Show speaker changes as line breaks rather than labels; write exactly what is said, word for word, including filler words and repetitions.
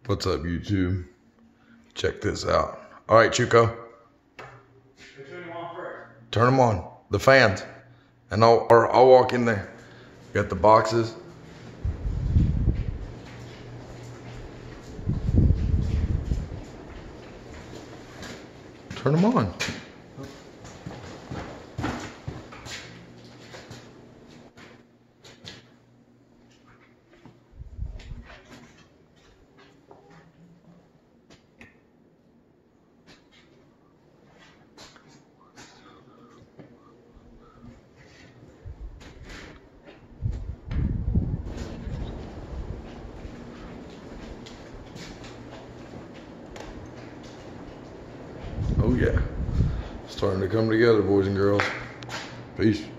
What's up, YouTube? Check this out. All right, Chuko.
Which one you want first?
Turn them on. The fans. And I'll, or I'll walk in there. Got the boxes. Turn them on. Oh yeah, starting to come together, boys and girls. Peace.